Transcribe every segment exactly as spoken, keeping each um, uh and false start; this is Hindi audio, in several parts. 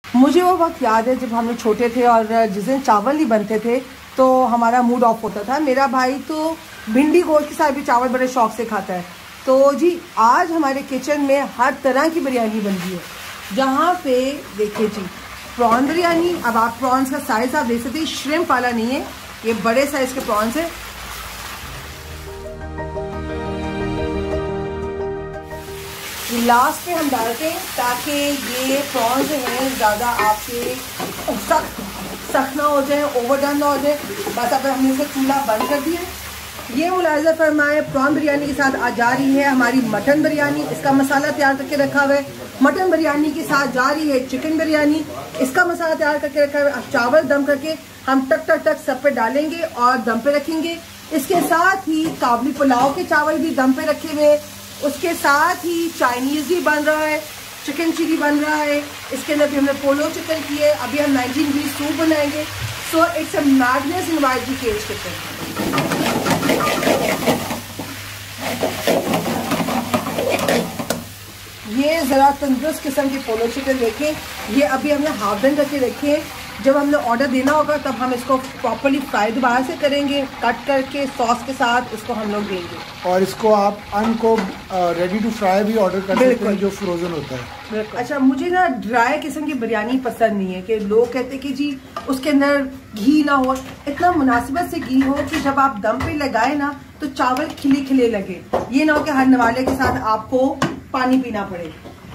मुझे वो वक्त याद है जब हम लोग छोटे थे और जिस दिन चावल नहीं बनते थे तो हमारा मूड ऑफ होता था। मेरा भाई तो भिंडी गोश्त के साथ भी चावल बड़े शौक से खाता है। तो जी आज हमारे किचन में हर तरह की बिरयानी बन रही है, जहाँ पे देखिए जी प्रॉन बिरयानी। अब आप प्रॉन्स का साइज आप देख सकते हैं, श्रिम्प वाला नहीं है, ये बड़े साइज के प्रॉन्स है। लास्ट में हम डालते हैं ताकि ये प्रॉन्स जो हैं ज़्यादा आपके सख्त सख्त ना हो जाए, ओवरडन ना हो जाए। बस अब हमने इसे चूल्हा बंद कर दिया। ये मुलाहिजा फरमाए प्रॉन बिरयानी के साथ आ जा रही है हमारी मटन बिरयानी। इसका मसाला तैयार करके रखा हुआ है। मटन बिरयानी के साथ जा रही है चिकन बिरयानी, इसका मसाला तैयार करके रखा हुआ है। अब चावल दम करके हम टक टक टक सब पे डालेंगे और दम पे रखेंगे। इसके साथ ही काबली पुलाव के चावल भी दम पे रखे हुए, उसके साथ ही चाइनीज़ भी बन रहा है, चिकन चिली बन रहा है। इसके अंदर भी हमने पोलो चिकन की है। अभी हम नाइनटीन बीस सूप बनाएंगे। So it's a madness in Y G cage kitchen. ये ज़रा तंदुरुस्त किस्म की पोलो चिकन देखें, ये अभी हमने हाफ डन करके रखे हैं। जब हमने ऑर्डर देना होगा तब हम इसको प्रॉपर्ली फ्राई दोबारा से करेंगे, कट करके सॉस के साथ इसको हम लोग देंगे। और इसको आप अनको रेडी टू फ्राई भी ऑर्डर कर सकते हैं, जो फ्रोजन होता है। अच्छा, मुझे ना ड्राई किस्म की बिरयानी पसंद नहीं है कि लोग कहते हैं कि जी उसके अंदर घी ना हो। इतना मुनासिबत से घी हो कि जब आप दम पे लगाए ना तो चावल खिले खिले लगे। ये ना हो कि हर नवाले के साथ आपको पानी पीना पड़े।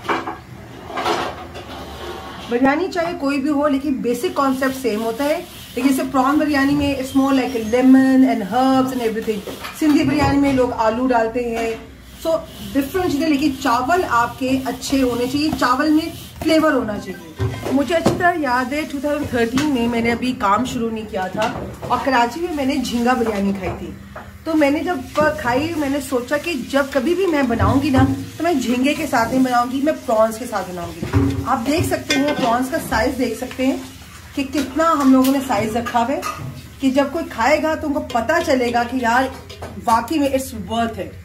बिरयानी चाहे कोई भी हो लेकिन बेसिक कॉन्सेप्ट सेम होता है। लेकिन जैसे प्रॉन बिरयानी में it's more like lemon and herbs and everything. Sindhi biryani में लोग आलू डालते हैं। सो डिफरेंट चीज़ें, लेकिन चावल आपके अच्छे होने चाहिए, चावल में फ्लेवर होना चाहिए। मुझे अच्छी तरह याद है टू थाउजेंड थर्टीन में मैंने अभी काम शुरू नहीं किया था और कराची में मैंने झींगा बिरयानी खाई थी। तो मैंने जब खाई मैंने सोचा कि जब कभी भी मैं बनाऊंगी ना तो मैं झींगे के साथ नहीं बनाऊंगी, मैं प्रॉन्स के साथ बनाऊंगी। आप देख सकते हैं प्रॉन्स का साइज देख सकते हैं कि कितना हम लोगों ने साइज रखा है कि जब कोई खाएगा तो उनको पता चलेगा कि यार वाकई में it's worth it.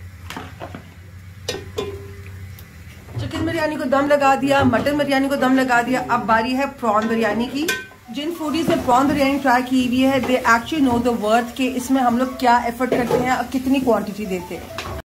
Chicken biryani को दम लगा दिया, मटन बिरयानी को दम लगा दिया। अब बारी है प्रॉन बिरयानी की। जिन फूडीज ने प्रॉन बिरयानी ट्राई की हुई है they actually know the worth के इसमें हम लोग क्या एफर्ट करते हैं और कितनी क्वांटिटी देते हैं।